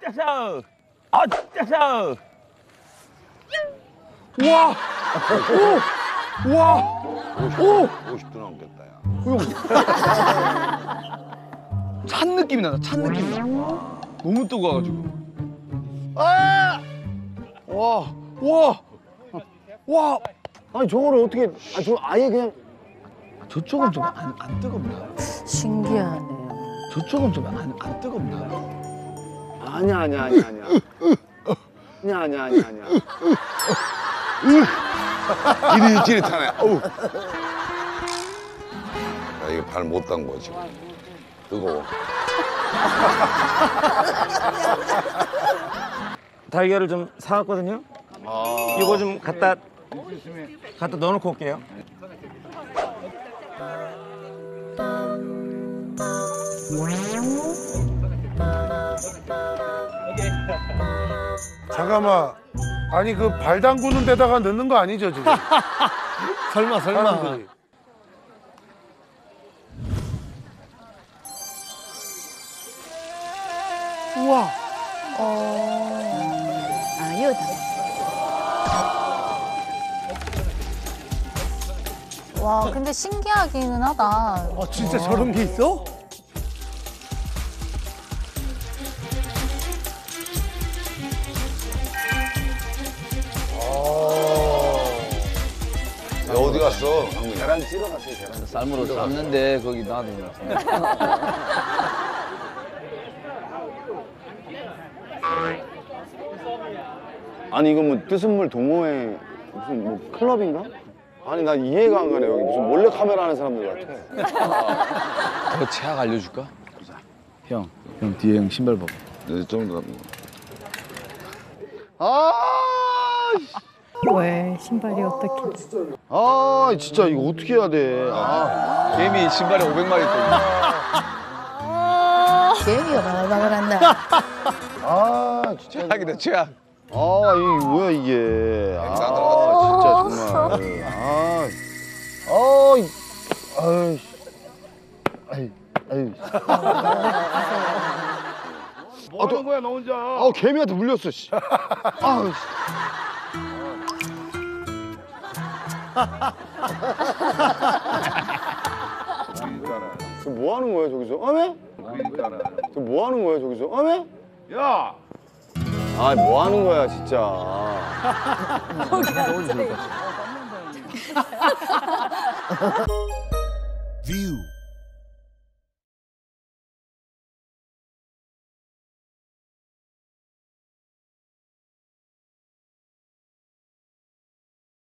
어째서? 어째서? 우와! 오! 우와! 오! 50도 넘겠다, 야. 찬 느낌이 나다, 찬 느낌이 나. 너무 뜨거워가지고. 아! 와! 와! 와! 아니, 저거를 어떻게, 아, 저 아예 그냥. 저쪽은 좀 안 뜨겁나? 신기하네요. 저쪽은 좀 안 뜨겁나? 아니야. 아니야. 지릿지릿하네. 어우. 야, 이거 발 못 담궈, 지금. 뜨거워. 달걀을 좀 사왔거든요. 이거 좀 갖다 넣어놓고 올게요. 잠깐만. 아니 그 발 담그는 데다가 넣는 거 아니죠 지금? 설마. 사람들이. 우와! 아, 이거 다. 와, 근데 신기하기는 하다. 아, 진짜 저런 게 있어? 야, 어디 갔어, 강민이? 계란 찌러 갔어요, 계란. 삶으로 삶는데 거기 놔두면. 아니, 이거 뭐 뜨순물 동호회 무슨 뭐 클럽인가? 아니, 나 이해가 안 가네. 여기 무슨 몰래 카메라 하는 사람들 같아. 더 최악 알려줄까? 형 뒤에 형 신발 봐봐. 네, 좀 더. 왜 신발이 어떻게? 진짜 이거 어떻게 해야 돼? 개미 신발에 500마리 있거든. 개미가 바글바글한다. 진짜. 최악이다, 최악. 이게 뭐야, 이게. 진짜 정말. 뭐 하는 거야 너 혼자? 개미한테 물렸어, 씨. 뭐 하는 거야, 저기서? 뭐 하는 거야, 저기서? 야! 뭐 하는 거야, 진짜. View.